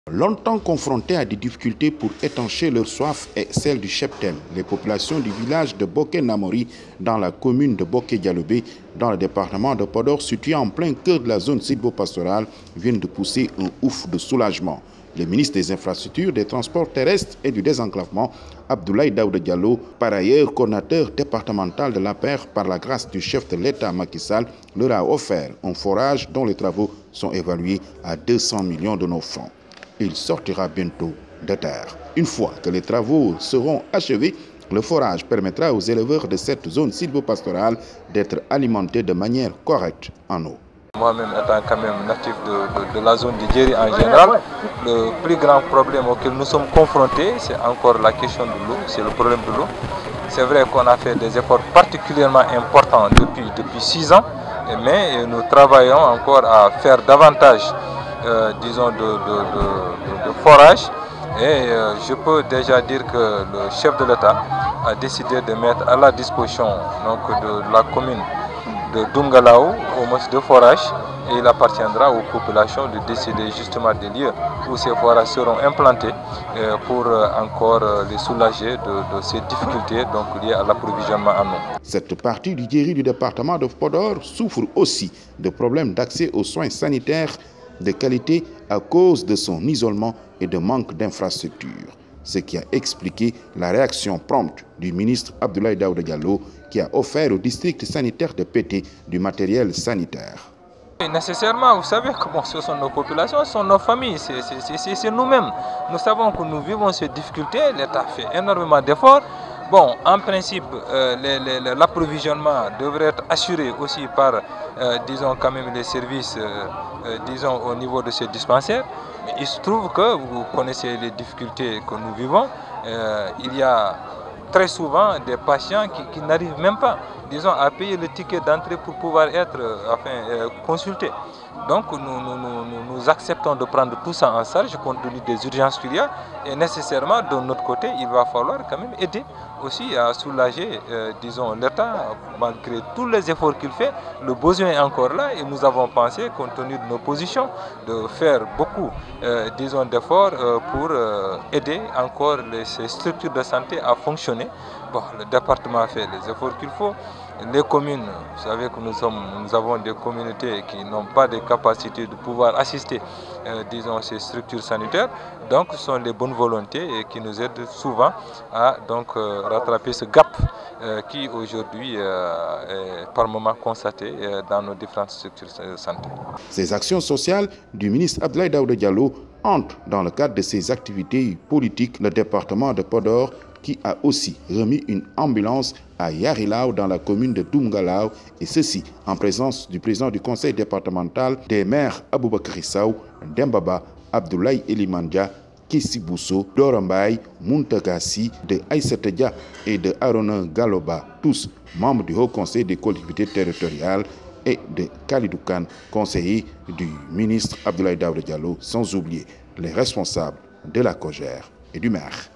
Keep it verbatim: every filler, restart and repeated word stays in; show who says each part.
Speaker 1: Longtemps confrontés à des difficultés pour étancher leur soif et celle du cheptel, les populations du village de Boké-Namori, dans la commune de Boké-Dialobé, dans le département de Podor, situé en plein cœur de la zone sylvopastorale, viennent de pousser un ouf de soulagement. Le ministre des Infrastructures, des Transports terrestres et du Désenclavement, Abdoulaye Daouda Diallo, par ailleurs coordinateur départemental de l'A P E R par la grâce du chef de l'État Macky Sall, leur a offert un forage dont les travaux sont évalués à deux cents millions de nos francs. Il sortira bientôt de terre. Une fois que les travaux seront achevés, le forage permettra aux éleveurs de cette zone sylvopastorale d'être alimentés de manière correcte en eau.
Speaker 2: Moi-même étant quand même natif de, de, de la zone de Djeri en général, le plus grand problème auquel nous sommes confrontés, c'est encore la question de l'eau, c'est le problème de l'eau. C'est vrai qu'on a fait des efforts particulièrement importants depuis, depuis six ans, mais nous travaillons encore à faire davantage Euh, disons de, de, de, de forage et euh, je peux déjà dire que le chef de l'État a décidé de mettre à la disposition donc, de la commune de Doumgalaou au moins de forage et il appartiendra aux populations de décider justement des lieux où ces forages seront implantés euh, pour euh, encore euh, les soulager de, de ces difficultés donc, liées à l'approvisionnement en eau.
Speaker 1: Cette partie du Djeri du département de Podor souffre aussi de problèmes d'accès aux soins sanitaires de qualité à cause de son isolement et de manque d'infrastructures. Ce qui a expliqué la réaction prompte du ministre Abdoulaye Daouda Diallo qui a offert au district sanitaire de Pété du matériel sanitaire.
Speaker 2: Nécessairement, vous savez que bon, ce sont nos populations, ce sont nos familles, c'est nous-mêmes. Nous savons que nous vivons ces difficultés, l'État fait énormément d'efforts. Bon, en principe, euh, l'approvisionnement devrait être assuré aussi par, euh, disons, quand même les services, euh, euh, disons, au niveau de ces dispensaires. Mais il se trouve que vous connaissez les difficultés que nous vivons. Euh, il y a très souvent des patients qui, qui n'arrivent même pas, disons, à payer le ticket d'entrée pour pouvoir être euh, enfin, euh, consultés. Donc nous, nous, nous, nous acceptons de prendre tout ça en charge compte tenu des urgences qu'il y a et nécessairement de notre côté il va falloir quand même aider aussi à soulager euh, disons l'État malgré tous les efforts qu'il fait, le besoin est encore là et nous avons pensé compte tenu de nos positions de faire beaucoup euh, disons d'efforts euh, pour euh, aider encore les, ces structures de santé à fonctionner. Bon, le département fait les efforts qu'il faut. Les communes, vous savez que nous, sommes, nous avons des communautés qui n'ont pas de capacité de pouvoir assister, euh, disons, ces structures sanitaires. Donc, ce sont les bonnes volontés et qui nous aident souvent à donc, euh, rattraper ce gap euh, qui aujourd'hui euh, est par moment constaté euh, dans nos différentes structures de santé.
Speaker 1: Ces actions sociales du ministre Abdoulaye Daouda Diallo entrent dans le cadre de ses activités politiques. Le département de Podor qui a aussi remis une ambulance à Yarilao dans la commune de Doumgalaou et ceci en présence du président du conseil départemental des maires Aboubakary Sow, Dembaba, Abdoulaye Elimandia, Kessi Bousso, Dorambay, Muntagasi, de Aïssata Dia et de Arona Galoba, tous membres du Haut Conseil des collectivités territoriales et de Khalidou Kane, conseiller du ministre Abdoulaye Daouda Diallo, sans oublier les responsables de la COJER et du maire.